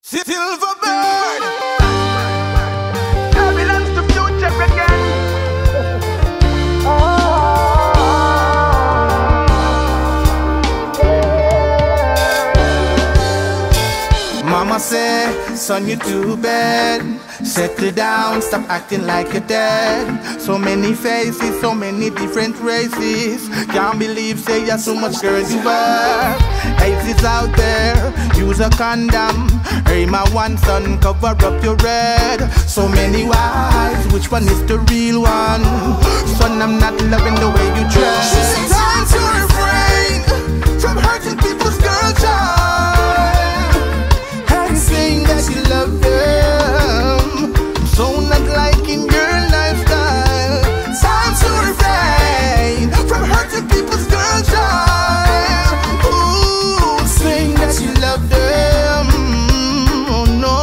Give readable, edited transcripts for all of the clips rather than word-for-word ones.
Silverbird. Turbulance to future again. Mama say, son, you too bad. Settle down, stop acting like you're dead. So many faces, so many different races. Can't believe, say, you're so much girls you have. AIDS is out there, use a condom. Hey, my one son, cover up your red. So many wives, which one is the real one? Son, I'm not loving the way you dress. It's time to refrain from hurting people's girl child. And saying that you love them, so not liking your lifestyle. Time to refrain from hurting people's girl child. Ooh, saying that you love them. Oh no.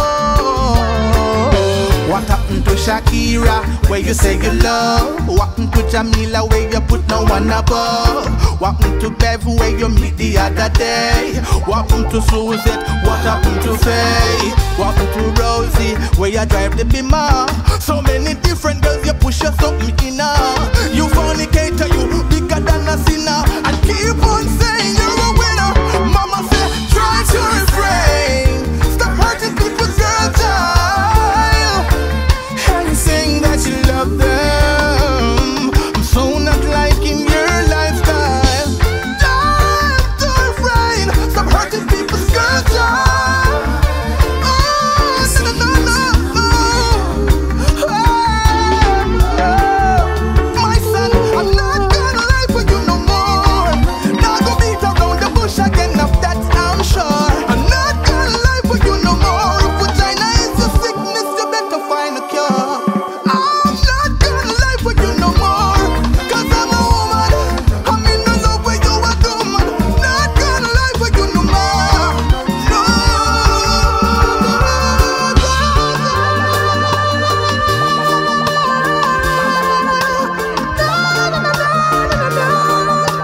What happened to Shakira, where you say you love? What happened to Jamila, where you put no one above? What happened to Bev, where you meet the other day? What happened to Suzette? What happened to Faye? What happened to Rosie, where you drive the Beamer? So many different girls, you push your something in her. You fornicator, you bigger than a sinner. And keep on saying you're a winner. Mama say, try to refrain. Stop hurting people's girl child. And saying that you love them. I'm so not liking your lifestyle. Try to refrain. Stop hurting people's girl child.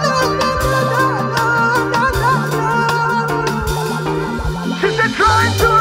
Trying to